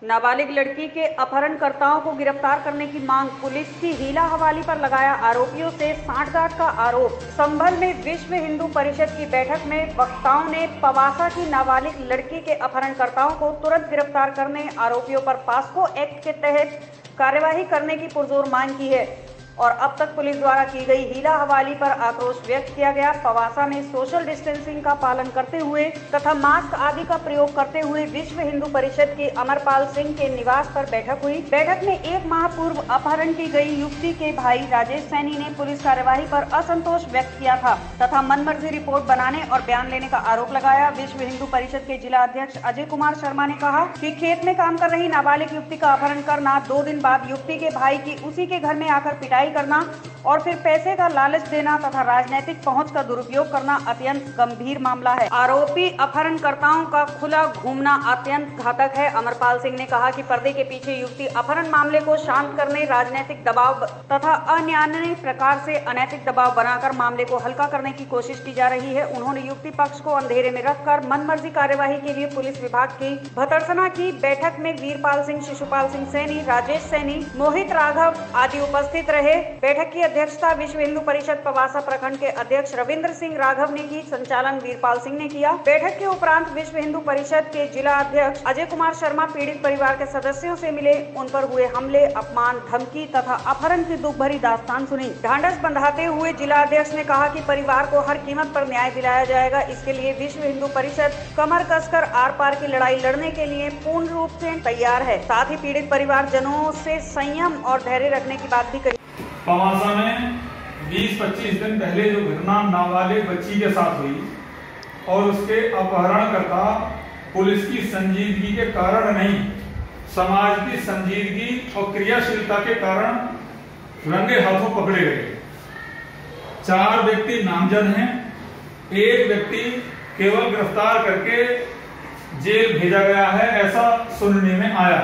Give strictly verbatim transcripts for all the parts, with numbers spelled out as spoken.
नाबालिग लड़की के अपहरणकर्ताओं को गिरफ्तार करने की मांग। पुलिस की हीला हवाली पर लगाया आरोपियों से सांठगांठ का आरोप। संभल में विश्व हिंदू परिषद की बैठक में वक्ताओं ने पवासा की नाबालिग लड़की के अपहरणकर्ताओं को तुरंत गिरफ्तार करने, आरोपियों पर पास्को एक्ट के तहत कार्यवाही करने की पुरजोर मांग की है और अब तक पुलिस द्वारा की गई हीला हवाली पर आक्रोश व्यक्त किया गया। पवासा में सोशल डिस्टेंसिंग का पालन करते हुए तथा मास्क आदि का प्रयोग करते हुए विश्व हिंदू परिषद के अमरपाल सिंह के निवास पर बैठक हुई। बैठक में एक माह पूर्व अपहरण की गई युवती के भाई राजेश सैनी ने पुलिस कार्यवाही पर असंतोष व्यक्त किया था तथा मनमर्जी रिपोर्ट बनाने और बयान लेने का आरोप लगाया। विश्व हिंदू परिषद के जिला अध्यक्ष अजय कुमार शर्मा ने कहा कि खेत में काम कर रही नाबालिग युवती का अपहरण करना, दो दिन बाद युवती के भाई की उसी के घर में आकर पिटाई करना और फिर पैसे का लालच देना तथा राजनीतिक पहुंच का दुरुपयोग करना अत्यंत गंभीर मामला है। आरोपी अपहरणकर्ताओं का खुला घूमना अत्यंत घातक है। अमरपाल सिंह ने कहा कि पर्दे के पीछे युवती अपहरण मामले को शांत करने, राजनीतिक दबाव तथा अन्यान्य प्रकार से अनैतिक दबाव बनाकर मामले को हल्का करने की कोशिश की जा रही है। उन्होंने युवती पक्ष को अंधेरे में रखकर मनमर्जी कार्यवाही के लिए पुलिस विभाग की भर्त्सना की। बैठक में वीरपाल सिंह, शिशुपाल सिंह सैनी, राजेश सैनी, मोहित राघव आदि उपस्थित रहे। बैठक की अध्यक्षता विश्व हिंदू परिषद पवासा प्रखंड के अध्यक्ष रविंद्र सिंह राघव ने की। संचालन वीरपाल सिंह ने किया। बैठक के उपरांत विश्व हिंदू परिषद के जिला अध्यक्ष अजय कुमार शर्मा पीड़ित परिवार के सदस्यों से मिले, उन पर हुए हमले, अपमान, धमकी तथा अपहरण की दुख भरी दास्तान सुनी। ढांढस बंधाते हुए जिला अध्यक्ष ने कहा कि परिवार को हर कीमत पर न्याय दिलाया जाएगा। इसके लिए विश्व हिंदू परिषद कमर कसकर आर पार की लड़ाई लड़ने के लिए पूर्ण रूप से तैयार है। साथ ही पीड़ित परिवारजनों से संयम और धैर्य रखने की बात भी कही। पवासा में बीस पच्चीस दिन पहले जो घटना नाबालिग बच्ची के साथ हुई और उसके अपहरणकर्ता पुलिस की संजीदगी के कारण नहीं, समाज की संजीदगी और क्रियाशीलता के कारण रंगे हाथों पकड़े गए। चार व्यक्ति नामजद हैं, एक व्यक्ति केवल गिरफ्तार करके जेल भेजा गया है, ऐसा सुनने में आया।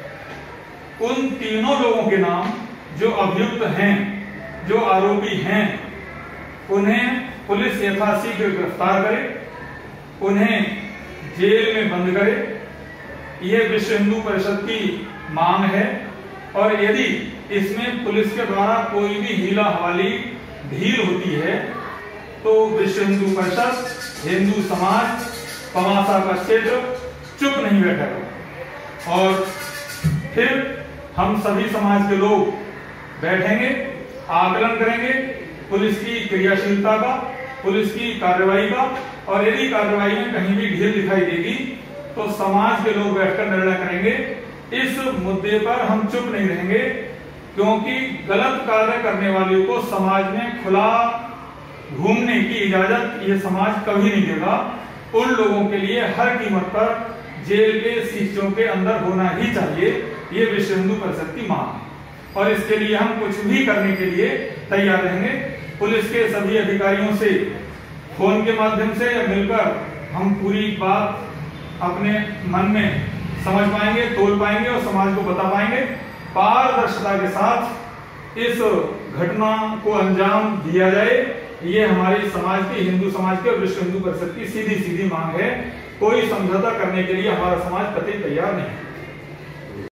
उन तीनों लोगों के नाम जो अभियुक्त हैं, जो आरोपी हैं, उन्हें पुलिस यथाशीघ्र गिरफ्तार करे, उन्हें जेल में बंद करे। यह विश्व हिंदू परिषद की मांग है और यदि इसमें पुलिस के द्वारा कोई भी हीला हवाली ढील होती है तो विश्व हिंदू परिषद, हिंदू समाज, पवासा का क्षेत्र चुप नहीं बैठेगा और फिर हम सभी समाज के लोग बैठेंगे, आकलन करेंगे पुलिस की क्रियाशीलता का, पुलिस की कार्रवाई का, और यदि कार्रवाई में कहीं भी ढील दिखाई देगी तो समाज के लोग बैठकर निर्णय करेंगे। इस मुद्दे पर हम चुप नहीं रहेंगे क्योंकि गलत कार्य करने वालों को समाज में खुला घूमने की इजाजत यह समाज कभी नहीं देगा। उन लोगों के लिए हर कीमत पर जेल के शीशों के अंदर होना ही चाहिए। ये विश्व हिंदू परिषद की मांग है और इसके लिए हम कुछ भी करने के लिए तैयार रहेंगे। पुलिस के सभी अधिकारियों से फोन के माध्यम से या मिलकर हम पूरी बात अपने मन में समझ पाएंगे, तोल पाएंगे और समाज को बता पाएंगे। पारदर्शिता के साथ इस घटना को अंजाम दिया जाए, ये हमारी समाज की, हिंदू समाज की और विश्व हिंदू परिषद की सीधी सीधी मांग है। कोई समझौता करने के लिए हमारा समाज कतई तैयार नहीं है।